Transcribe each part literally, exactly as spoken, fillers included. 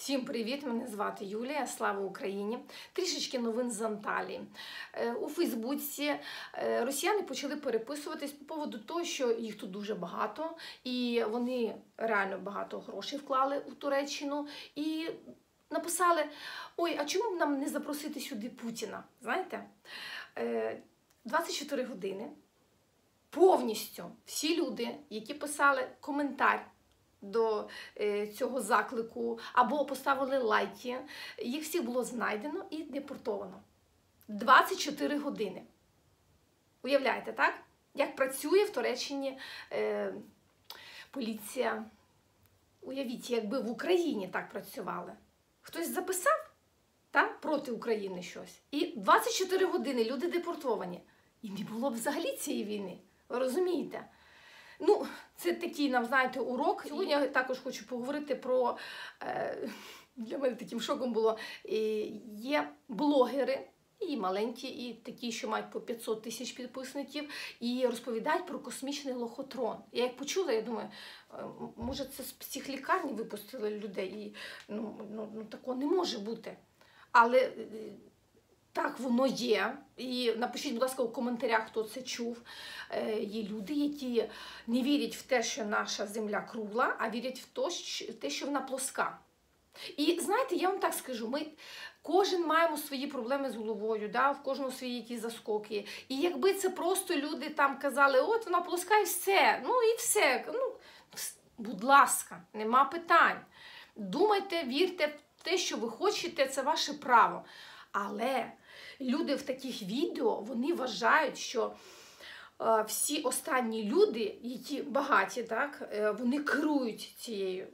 Всім привіт! Мене звати Юлія, слава Україні! Трішечки новин з Анталії. У Фейсбуці росіяни почали переписуватись по поводу того, що їх тут дуже багато, і вони реально багато грошей вклали у Туреччину, і написали: ой, а чому б нам не запросити сюди Путіна? Знаєте, двадцять чотири години повністю всі люди, які писали коментар до цього заклику або поставили лайки, їх всіх було знайдено і депортовано. двадцять чотири години. Уявляєте, так? Як працює в Туреччині е, поліція. Уявіть, якби в Україні так працювали. Хтось записав, так, проти України щось. І двадцять чотири години люди депортовані. І не було б взагалі цієї війни. Ви розумієте? Ну, це такий, нам, знаєте, урок. Сьогодні я також хочу поговорити про, е, для мене таким шоком було, е, є блогери, і маленькі, і такі, що мають по п'ятсот тисяч підписників, і розповідають про космічний лохотрон. Я як почула, я думаю, може це з психлікарні випустили людей, і ну, ну, ну такого не може бути. Але так воно є. І напишіть, будь ласка, у коментарях, хто це чув. Е, є люди, які не вірять в те, що наша земля кругла, а вірять в то, що, те, що вона плоска. І знаєте, я вам так скажу, ми кожен маємо свої проблеми з головою, да? В кожного свої якісь заскоки. І якби це просто люди там казали, от вона плоска і все, ну і все. Ну, будь ласка, нема питань. Думайте, вірте в те, що ви хочете, це ваше право. Але люди в таких відео, вони вважають, що е, всі останні люди, які багаті, так, е, вони керують цією,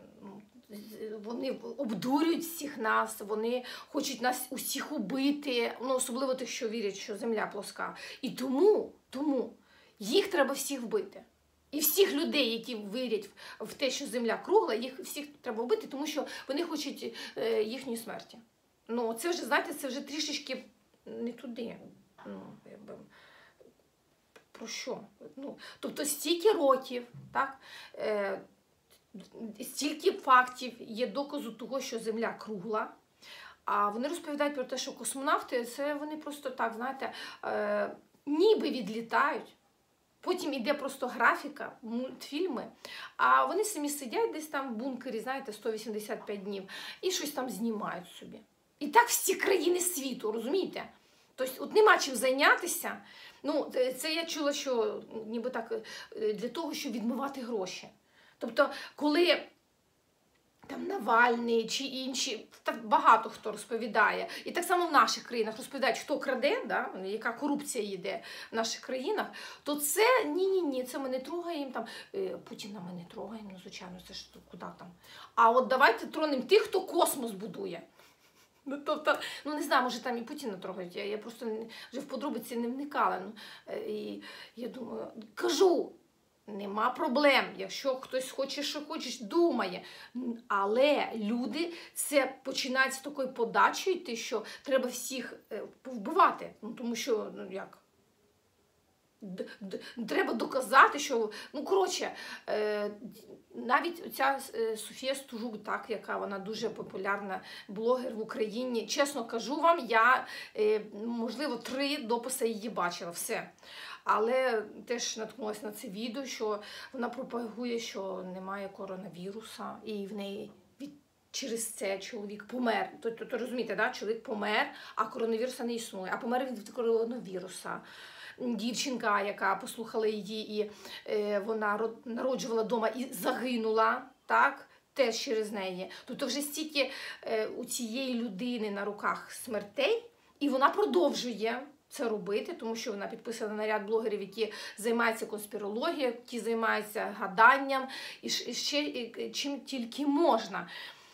вони обдурюють всіх нас, вони хочуть нас усіх убити, ну, особливо тих, що вірять, що земля плоска. І тому, тому їх треба всіх вбити. І всіх людей, які вірять в те, що земля кругла, їх всіх треба вбити, тому що вони хочуть е, їхньої смерті. Ну, це вже, знаєте, це вже трішечки не туди. Ну, якби, про що? Ну, тобто стільки років, так, е, стільки фактів є доказу того, що земля кругла, а вони розповідають про те, що космонавти, це вони просто так, знаєте, е, ніби відлітають. Потім іде просто графіка, мультфільми, а вони самі сидять десь там в бункері, знаєте, сто вісімдесят п'ять днів, і щось там знімають собі. І так всі країни світу, розумієте? Тобто, от нема чим зайнятися. Ну, це я чула, що ніби так, для того, щоб відмивати гроші. Тобто, коли там Навальний чи інші, так багато хто розповідає, і так само в наших країнах розповідають, хто краде, да, яка корупція йде в наших країнах, то це ні-ні-ні, це ми не трогаємо, там, Путіна ми не трогаємо, ну, звичайно, це ж куди там. А от давайте тронемо тих, хто космос будує. Ну, тобто, ну не знаю, може там і Путіна трогають, я, я просто не, вже в подробиці не вникала. Ну, і я думаю, кажу, нема проблем, якщо хтось хоче, що хоче, думає. Але люди це починають з такої подачі йти, що треба всіх повбивати. Ну, тому що, ну як, д -д треба доказати, що, ну коротше, е навіть ця Софія Стужук, так, яка вона дуже популярна блогер в Україні, чесно кажу вам, я, е можливо, три дописи її бачила, все. Але теж наткнулася на це відео, що вона пропагує, що немає коронавіруса, і в неї від... через це чоловік помер. Тобто, то, розумієте, да? Чоловік помер, а коронавіруса не існує, а помер він від коронавіруса. Дівчинка, яка послухала її, і е, вона народжувала вдома і загинула, так, теж через неї. Тобто вже стільки е, у цієї людини на руках смертей, і вона продовжує це робити, тому що вона підписана на ряд блогерів, які займаються конспірологією, які займаються гаданням, і ще і, чим тільки можна.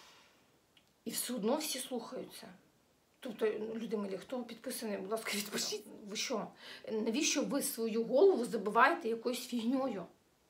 І все одно всі слухаються. Тобто, люди милі, хто підписаний, будь ласка, відпишіть. Ви що? Навіщо ви свою голову забиваєте якоюсь фігньою?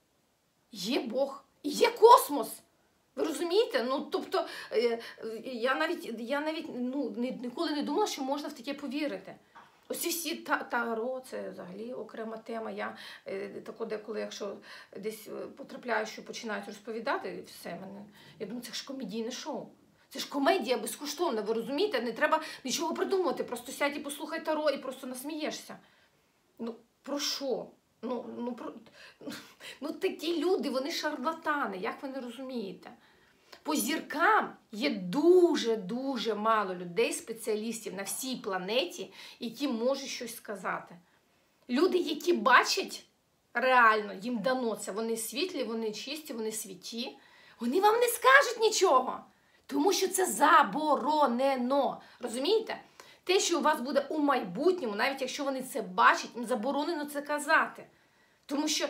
Є Бог, і є космос. Ви розумієте? Ну, тобто, я навіть, я навіть ну, ніколи не думала, що можна в таке повірити. Ось всі таро, це взагалі окрема тема. Я тако деколи, якщо десь потрапляю, що починають розповідати, все, мене, я думаю, це ж комедійне шоу. Це ж комедія безкоштовна, ви розумієте? Не треба нічого придумувати, просто сядь і послухай Таро і просто насмієшся. Ну, про що? Ну, ну, про... ну такі люди, вони шарлатани, як ви не розумієте? По зіркам є дуже-дуже мало людей, спеціалістів на всій планеті, які можуть щось сказати. Люди, які бачать реально, їм дано це, вони світлі, вони чисті, вони святі, вони вам не скажуть нічого, тому що це заборонено. Розумієте? Те, що у вас буде у майбутньому, навіть якщо вони це бачать, їм заборонено це казати. Тому що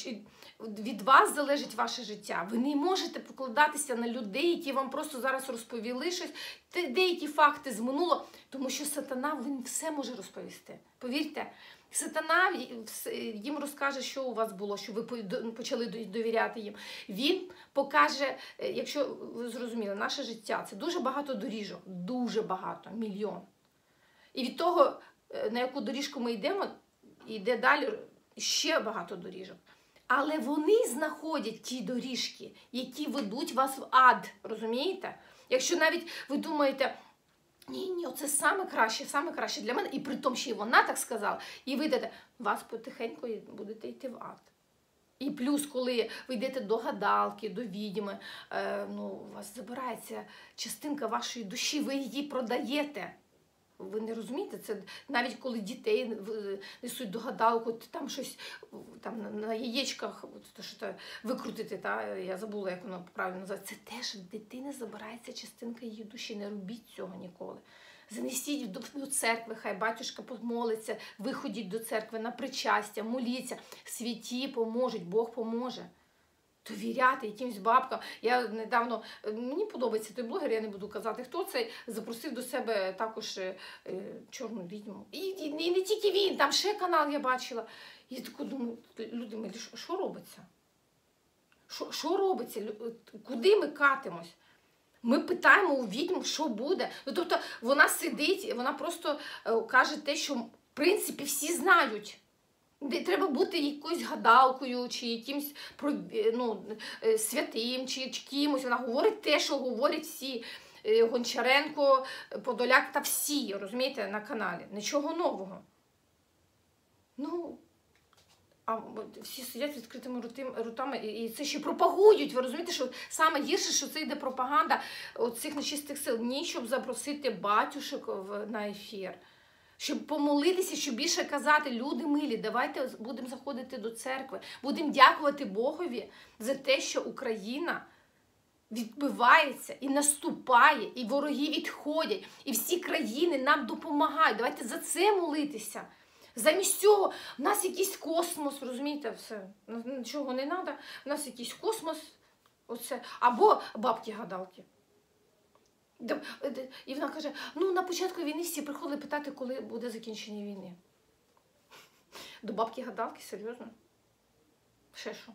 від вас залежить ваше життя. Ви не можете покладатися на людей, які вам просто зараз розповіли щось, деякі факти з минулого, тому що сатана, він все може розповісти. Повірте, сатана їм розкаже, що у вас було, що ви почали довіряти їм. Він покаже, якщо ви зрозуміли, наше життя – це дуже багато доріжок, дуже багато, мільйон. І від того, на яку доріжку ми йдемо, йде далі ще багато доріжок. Але вони знаходять ті доріжки, які ведуть вас в ад, розумієте? Якщо навіть ви думаєте, ні-ні, оце саме краще, саме краще для мене, і при тому, що і вона так сказала, і ви йдете, вас потихеньку будете йти в ад. І плюс, коли ви йдете до гадалки, до відьми, е, ну, у вас забирається частинка вашої душі, ви її продаєте. Ви не розумієте, це навіть коли дітей несуть до гадалку, там щось там на яєчках то, що то, викрутити, та, я забула, як воно правильно називається, це теж в дитини забирається частинка її душі, не робіть цього ніколи. Занесіть до, до церкви, хай батюшка помолиться, виходіть до церкви на причастя, моліться, святі поможуть, Бог поможе. Довіряти якимсь бабкам. Я недавно, мені подобається той блогер, я не буду казати, хто це, запросив до себе також е, чорну відьму. І, і, і не тільки він, там ще канал я бачила. І я таку думаю, люди милі, що, що робиться? Що, що робиться? Куди ми катимось? Ми питаємо у відьм, що буде. Ну, тобто вона сидить, вона просто е, каже те, що в принципі всі знають. Де треба бути якоюсь гадалкою, чи якимсь ну, святим, чи кимось. Вона говорить те, що говорять всі. Гончаренко, Подоляк та всі, розумієте, на каналі. Нічого нового. Ну, а всі сидять відкритими ротами і це ще пропагують. Ви розумієте, що саме гірше, що це йде пропаганда цих нечистих сил. Ні, щоб запросити батюшок на ефір. Щоб помолитися, щоб більше казати, люди милі, давайте будемо заходити до церкви, будемо дякувати Богові за те, що Україна відбивається і наступає, і вороги відходять, і всі країни нам допомагають. Давайте за це молитися. Замість цього в нас якийсь космос, розумієте, все, нічого не треба, в нас якийсь космос, оце, або бабки-гадалки. І вона каже, ну на початку війни всі приходили питати, коли буде закінчення війни. До бабки-гадалки, серйозно? Ще що?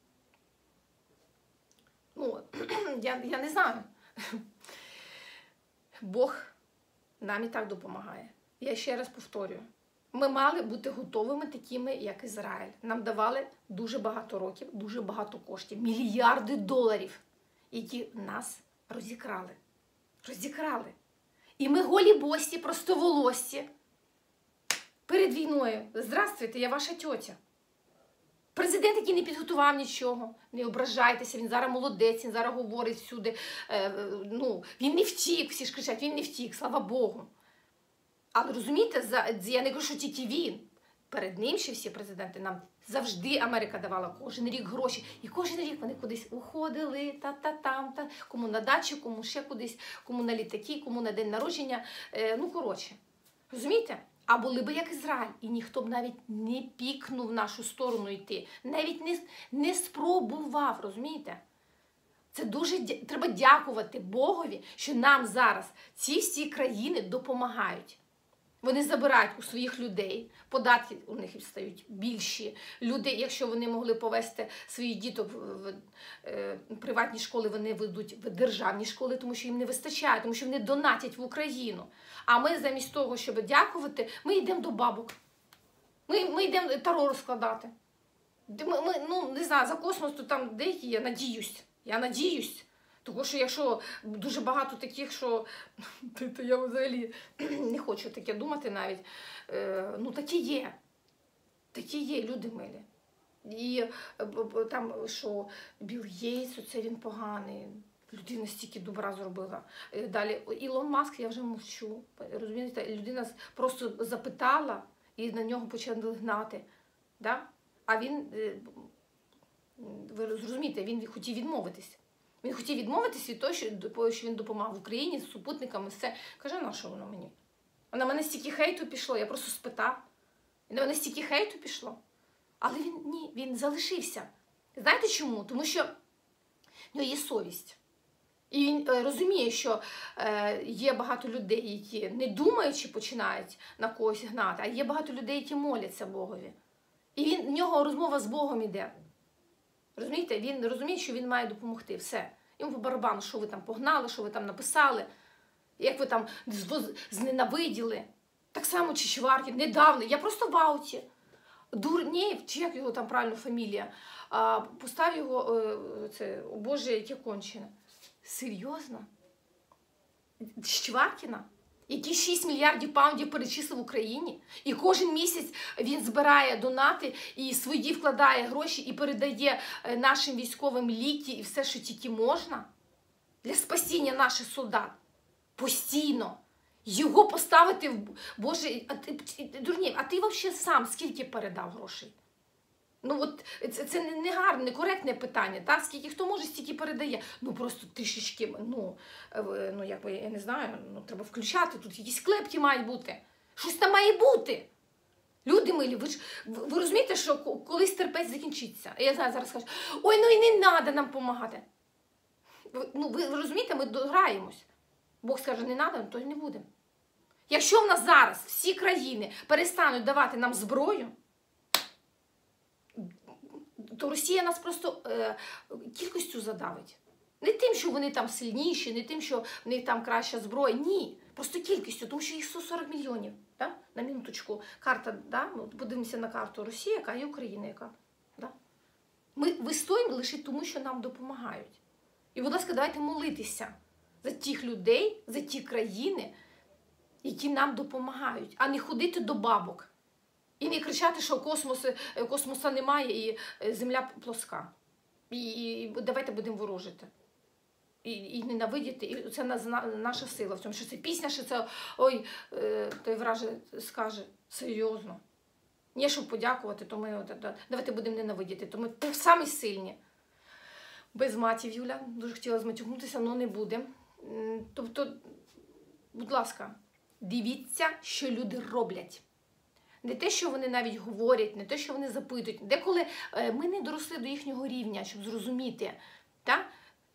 Ну, я, я не знаю. Бог нам і так допомагає. Я ще раз повторюю. Ми мали бути готовими такими, як Ізраїль. Нам давали дуже багато років, дуже багато коштів, мільярди доларів, які нас розікрали. Розікрали. І ми голі босі, простоволосі. Перед війною. Здравствуйте, я ваша тьотя. Президент, який не підготував нічого. Не ображайтеся, він зараз молодець, він зараз говорить всюди. Е, ну, він не втік, всі ж кричать, він не втік, слава Богу. Але розумієте, за, я не кажу, що тільки він. Перед ним ще всі президенти нам завжди Америка давала кожен рік гроші. І кожен рік вони кудись уходили, та-та-там, та, кому на дачу, кому ще кудись, кому на літаки, кому на день народження. Е, ну, коротше. Розумієте? А були б як Ізраїль. І ніхто б навіть не пікнув в нашу сторону йти. Навіть не, не спробував, розумієте? Це дуже треба дякувати Богові, що нам зараз ці всі країни допомагають. Вони забирають у своїх людей, податки у них стають більші. Люди, якщо вони могли повести своїх діток в приватні школи, вони ведуть в державні школи, тому що їм не вистачає, тому що вони донатять в Україну. А ми замість того, щоб дякувати, ми йдемо до бабок. Ми, ми йдемо таро розкладати. Ми, ми, ну, не знаю, за космос, то там деякі, я надіюсь, я надіюсь, Тому що якщо дуже багато таких, що то я взагалі не хочу таке думати навіть, ну такі є. Такі є, люди милі. І там, що Білл Гейтс, оце він поганий, людина стільки добра зробила. Далі Ілон Маск, я вже мовчу. Розумієте, людина просто запитала і на нього почали гнати. Да? А він, ви зрозумієте, він хотів відмовитись. Він хотів відмовитись від того, що він допомагав Україні з супутниками, все. Каже, на що воно мені? А на мене стільки хейту пішло, я просто спитав. І на мене стільки хейту пішло. Але він, ні, він залишився. Знаєте чому? Тому що в нього є совість. І він е, розуміє, що е, є багато людей, які не думаючи починають на когось гнати, а є багато людей, які моляться Богові. І він, в нього розмова з Богом іде. Розумієте? Він розуміє, що він має допомогти. Все. Йому по барабану, що ви там погнали, що ви там написали, як ви там зненавиділи. Так само Чичваркін, недавно, я просто в ауті. Дурнєєв, чи як його там правильно фамілія, а, постав його, це, о Боже, яке кончене. Серйозно? Чичваркіна? Який шість мільярдів паундів перечислив Україні? І кожен місяць він збирає донати і свої вкладає гроші і передає нашим військовим ліки і все, що тільки можна? Для спасіння наших солдат. Постійно. Його поставити в... Боже, а ти, Дурнєв, а ти взагалі сам скільки передав грошей? Ну от, це, це не гарне, некоректне питання, так? Скільки хто може, стільки передає. Ну просто трішечки, ну, ну якби, я не знаю, ну треба включати, тут якісь клепки мають бути. Щось там має бути. Люди милі, ви ж, ви розумієте, що колись терпець закінчиться. Я знаю, зараз кажу, ой, ну і не треба нам допомагати. Ну, ви, ви розумієте, ми дограємось. Бог скаже, не треба, то й не будемо. Якщо в нас зараз всі країни перестануть давати нам зброю, то Росія нас просто е, кількістю задавить. Не тим, що вони там сильніші, не тим, що в них там краща зброя. Ні. Просто кількістю, тому що їх сто сорок мільйонів. Да? На минуточку. Карта, да? Ми подивимося на карту Росія, яка і Україна, яка. Да? Ми вистоїмо лише тому, що нам допомагають. І, будь ласка, давайте молитися за тих людей, за ті країни, які нам допомагають, а не ходити до бабок. І не кричати, що космос, космоса немає і земля плоска. І, і, і давайте будемо ворожити. І, і ненавидіти. І це наша сила в цьому. Що це пісня, що це, ой, той враже скаже, серйозно. Ні, щоб подякувати, то ми, давайте будемо ненавидіти, то ми самі сильні. Без матів, Юля, дуже хотіла зматюкнутися, але не буде. Тобто, будь ласка, дивіться, що люди роблять. Не те, що вони навіть говорять, не те, що вони запитують. Деколи ми не доросли до їхнього рівня, щоб зрозуміти. Так?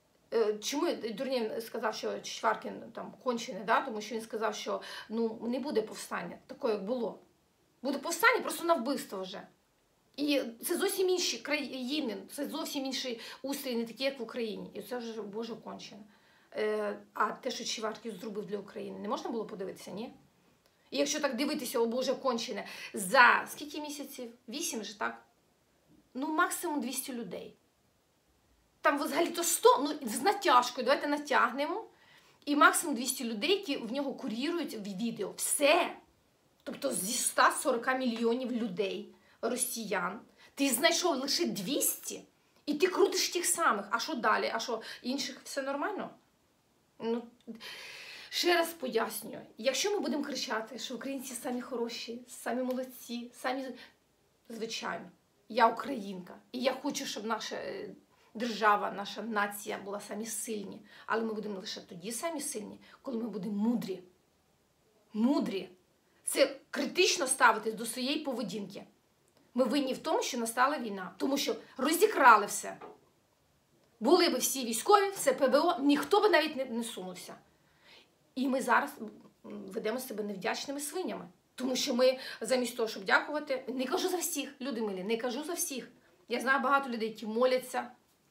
Чому Дурнєв сказав, що Чичваркін там кончений, да? Тому що він сказав, що ну, не буде повстання, такого, як було. Буде повстання просто на вбивство вже. І це зовсім інші країни, це зовсім інший устрій, не такий, як в Україні. І це вже, Боже, кончено. А те, що Чичваркін зробив для України, не можна було подивитися, ні? І якщо так дивитися, о Боже, кончене, за скільки місяців? Вісім же, так? Ну, максимум двісті людей. Там взагалі-то сто, ну, з натяжкою, давайте натягнемо. І максимум двісті людей, які в нього курірують відео. Все. Тобто зі ста сорока мільйонів людей, росіян, ти знайшов лише двісті, і ти крутиш тих самих. А що далі? А що, інших все нормально? Ну, ще раз пояснюю. Якщо ми будемо кричати, що українці самі хороші, самі молодці, самі... Звичайно, я українка. І я хочу, щоб наша держава, наша нація була самі сильні. Але ми будемо лише тоді самі сильні, коли ми будемо мудрі. Мудрі. Це критично ставитись до своєї поведінки. Ми винні в тому, що настала війна. Тому що розікрали все. Були б всі військові, все ПВО, ніхто б навіть не, не сунувся. І ми зараз ведемо себе невдячними свинями. Тому що ми замість того, щоб дякувати, не кажу за всіх, люди милі, не кажу за всіх. Я знаю багато людей, які моляться,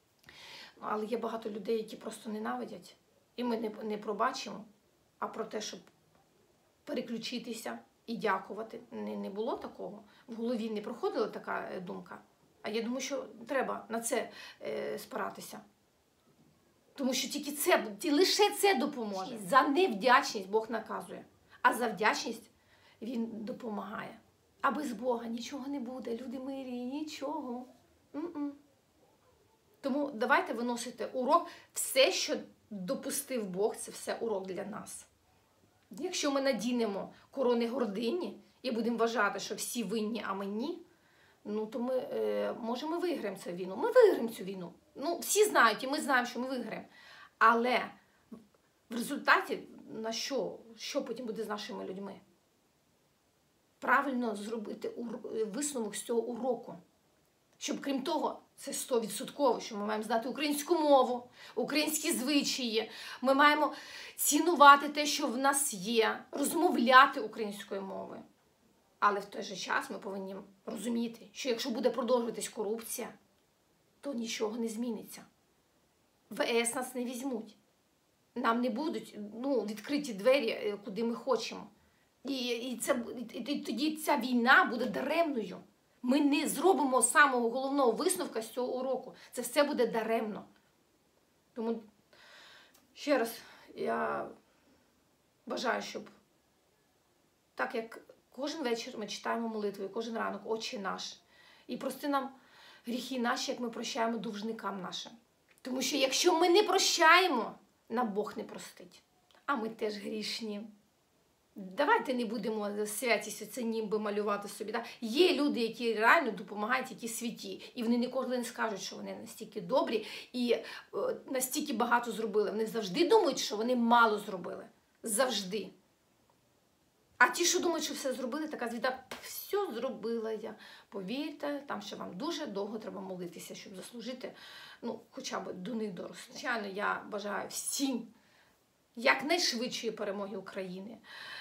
але є багато людей, які просто ненавидять. І ми не, не пробачимо, а про те, щоб переключитися і дякувати. Не, не було такого. В голові не проходила така думка. А я думаю, що треба на це е, спиратися. Тому що тільки це, лише це допоможе. За невдячність Бог наказує, а за вдячність Він допомагає. А без Бога нічого не буде, люди милі, нічого. М-м. Тому давайте виносити урок. Все, що допустив Бог, це все урок для нас. Якщо ми надінемо корони гордині і будемо вважати, що всі винні, а ми ні, ну то ми, е, може, ми виграємо цю війну. Ми виграємо цю війну. Ну, всі знають, і ми знаємо, що ми виграємо. Але в результаті на що? Що потім буде з нашими людьми? Правильно зробити висновок з цього уроку. Щоб, крім того, це сто відсотків, що ми маємо знати українську мову, українські звичаї, ми маємо цінувати те, що в нас є, розмовляти українською мовою. Але в той же час ми повинні розуміти, що якщо буде продовжуватись корупція, то нічого не зміниться. В ЕС нас не візьмуть. Нам не будуть ну, відкриті двері, куди ми хочемо. І, і, це, і, і тоді ця війна буде даремною. Ми не зробимо самого головного висновка з цього уроку. Це все буде даремно. Тому, ще раз, я бажаю, щоб так як кожен вечір ми читаємо молитву, і кожен ранок «Отче наш», і прости нам гріхи наші, як ми прощаємо довжникам нашим. Тому що якщо ми не прощаємо, нам Бог не простить. А ми теж грішні. Давайте не будемо святість це ніби малювати собі. Так? Є люди, які реально допомагають, які святі. І вони ніколи не скажуть, що вони настільки добрі і е, настільки багато зробили. Вони завжди думають, що вони мало зробили. Завжди. А ті, що думають, що все зробили, така звіта, все зробила я. Повірте, там ще вам дуже довго треба молитися, щоб заслужити, ну, хоча б до них дорослі. Звичайно, я бажаю всім якнайшвидшої перемоги України.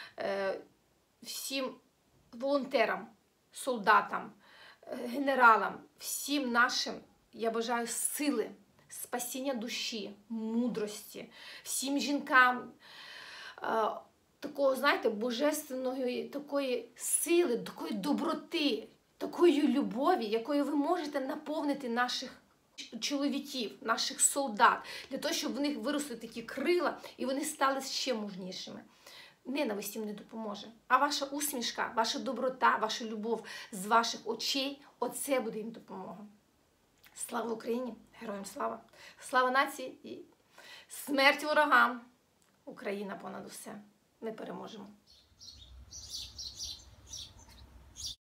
Всім волонтерам, солдатам, генералам, всім нашим я бажаю сили, спасіння душі, мудрості, всім жінкам такого, знаєте, божественної такої сили, такої доброти, такої любові, якою ви можете наповнити наших чоловіків, наших солдат, для того, щоб в них виросли такі крила і вони стали ще мужнішими. Ненависть їм не допоможе. А ваша усмішка, ваша доброта, ваша любов з ваших очей, оце буде їм допомога. Слава Україні! Героям слава! Слава нації і смерть ворогам! Україна понад усе! Ми переможемо!